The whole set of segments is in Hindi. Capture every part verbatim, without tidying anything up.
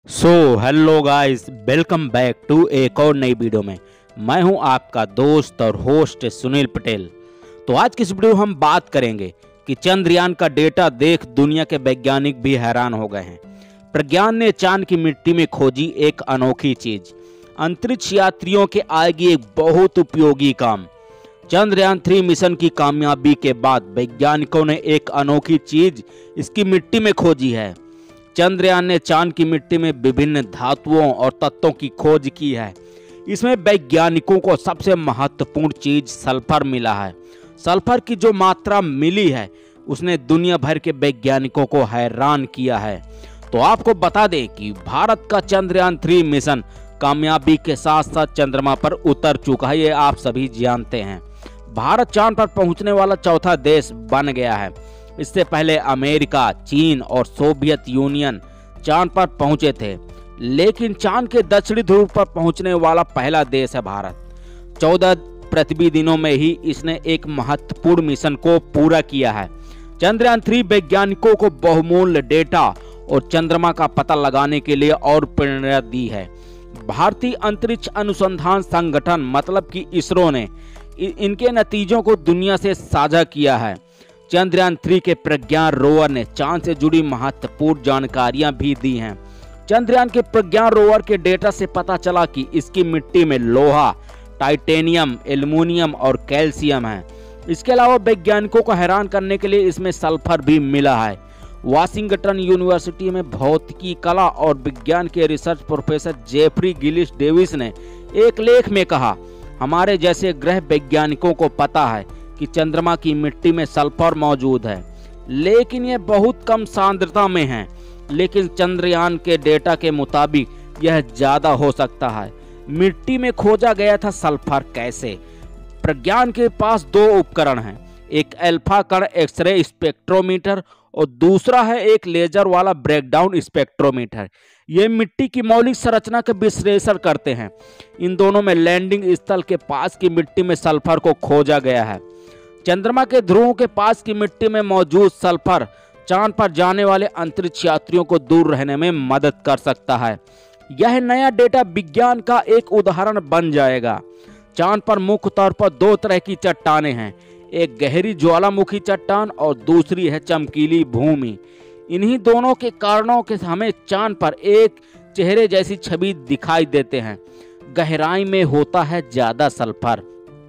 So hello guys, welcome back to एक और नई वीडियो में। मैं हूं आपका दोस्त और होस्ट सुनील पटेल। तो आज की इस वीडियो में हम बात करेंगे कि चंद्रयान का डेटा देख दुनिया के वैज्ञानिक भी हैरान हो गए हैं। प्रज्ञान ने चांद की मिट्टी में खोजी एक अनोखी चीज। अंतरिक्ष यात्रियों के आएगी एक बहुत उपयोगी काम। चंद्रयान थ्री मिशन की कामयाबी के बाद वैज्ञानिकों ने एक अनोखी चीज इसकी मिट्टी में खोजी है। चंद्रयान ने चांद की मिट्टी में विभिन्न धातुओं और तत्वों की खोज की है। इसमें वैज्ञानिकों को सबसे महत्वपूर्ण चीज सल्फर मिला है। सल्फर की जो मात्रा मिली है उसने दुनिया भर के वैज्ञानिकों को हैरान किया है। तो आपको बता दें कि भारत का चंद्रयान थ्री मिशन कामयाबी के साथ साथ चंद्रमा पर उतर चुका है, ये आप सभी जानते हैं। भारत चांद पर पहुंचने वाला चौथा देश बन गया है। इससे पहले अमेरिका, चीन और सोवियत यूनियन चांद पर पहुंचे थे, लेकिन चांद के दक्षिणी ध्रुव पर पहुंचने वाला पहला देश है भारत। चौदह पृथ्वी दिनों में ही इसने एक महत्वपूर्ण मिशन को पूरा किया है। चंद्रयान थ्री वैज्ञानिकों को बहुमूल्य डेटा और चंद्रमा का पता लगाने के लिए और प्रेरणा दी है। भारतीय अंतरिक्ष अनुसंधान संगठन मतलब कि इसरो ने इनके नतीजों को दुनिया से साझा किया है। चंद्रयान थ्री के प्रज्ञान रोवर ने चांद से जुड़ी महत्वपूर्ण जानकारियां भी दी हैं। चंद्रयान के प्रज्ञान रोवर के डेटा से पता चला कि इसकी मिट्टी में लोहा, टाइटेनियम, एल्युमिनियम और कैल्शियम है। इसके अलावा वैज्ञानिकों को हैरान करने के लिए इसमें सल्फर भी मिला है। वाशिंगटन यूनिवर्सिटी में भौतिकी, कला और विज्ञान के research professor Jeffrey Gillis Davis ने एक लेख में कहा, हमारे जैसे ग्रह वैज्ञानिकों को पता है कि चंद्रमा की मिट्टी में सल्फर मौजूद है, लेकिन यह बहुत कम सांद्रता में है। लेकिन चंद्रयान के डेटा के मुताबिक यह ज्यादा हो सकता है। मिट्टी में खोजा गया था सल्फर कैसे? प्रज्ञान के पास दो उपकरण हैं, एक अल्फा कण एक्सरे स्पेक्ट्रोमीटर और दूसरा है एक लेजर वाला ब्रेकडाउन स्पेक्ट्रोमीटर। ये मिट्टी की मौलिक संरचना का विश्लेषण करते हैं। इन दोनों में लैंडिंग स्थल के पास की मिट्टी में सल्फर को खोजा गया है। चंद्रमा के ध्रुवों के पास की मिट्टी में मौजूद सल्फर चांद पर जाने वाले अंतरिक्ष यात्रियों को दूर रहने में मदद कर सकता है। यह नया डेटा विज्ञान का एक उदाहरण बन जाएगा। चांद पर मुख्य तौर पर दो तरह की चट्टानें हैं, एक गहरी ज्वालामुखी चट्टान और दूसरी है चमकीली भूमि। इन्हीं दोनों के कारणों के हमें चांद पर एक चेहरे जैसी छवि दिखाई देते हैं। गहराई में होता है ज्यादा सल्फर।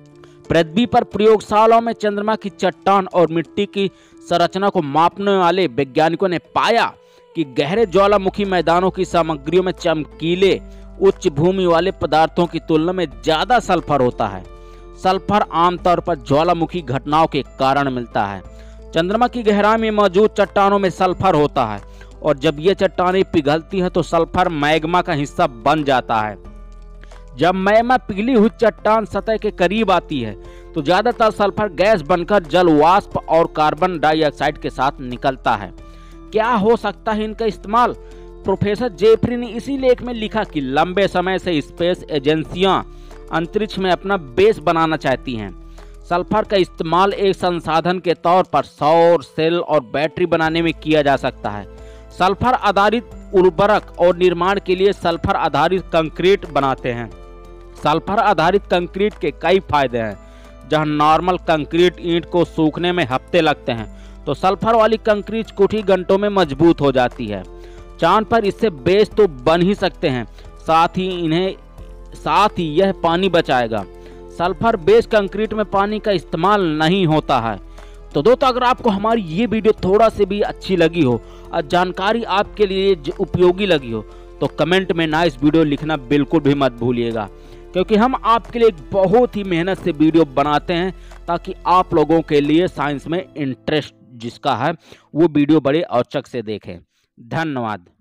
पृथ्वी पर प्रयोगशालाओं में चंद्रमा की चट्टान और मिट्टी की संरचना को मापने वाले वैज्ञानिकों ने पाया कि गहरे ज्वालामुखी मैदानों की सामग्रियों में चमकीले उच्च भूमि वाले पदार्थों की तुलना में ज्यादा सल्फर होता है। सल्फर आमतौर पर ज्वालामुखी घटनाओं के कारण मिलता है। चंद्रमा की गहराई में मौजूद चट्टानों में सल्फर होता है और जब ये चट्टानें पिघलती हैं तो सल्फर मैग्मा का हिस्सा बन जाता है। जब मैग्मा पिघली हुई चट्टान सतह के करीब आती है तो ज्यादातर सल्फर गैस बनकर जल वाष्प और कार्बन डाइऑक्साइड के साथ निकलता है। क्या हो सकता है इनका इस्तेमाल? प्रोफेसर जेफरी ने इसी लेख में लिखा कि लंबे समय से स्पेस एजेंसियां अंतरिक्ष में अपना बेस बनाना चाहती हैं। सल्फर का इस्तेमाल एक संसाधन के तौर पर सौर सेल और बैटरी बनाने में किया जा सकता है। सल्फर आधारित उर्वरक और निर्माण के लिए सल्फर आधारित कंक्रीट बनाते हैं। सल्फर आधारित कंक्रीट के कई फायदे हैं। जहां नॉर्मल कंक्रीट ईंट को सूखने में हफ्ते लगते हैं, तो सल्फर वाली कंक्रीट कुछ ही घंटों में मजबूत हो जाती है। चांद पर इससे बेस तो बन ही सकते हैं, साथ ही इन्हें साथ ही यह पानी बचाएगा। सल्फर बेस कंक्रीट में पानी का इस्तेमाल नहीं होता है। तो दोस्तों, अगर आपको हमारी ये वीडियो थोड़ा से भी अच्छी लगी हो और जानकारी आपके लिए उपयोगी लगी हो तो कमेंट में नाइस वीडियो लिखना बिल्कुल भी मत भूलिएगा, क्योंकि हम आपके लिए एक बहुत ही मेहनत से वीडियो बनाते हैं ताकि आप लोगों के लिए साइंस में इंटरेस्ट जिसका है वो वीडियो बड़े औचक से देखें। धन्यवाद।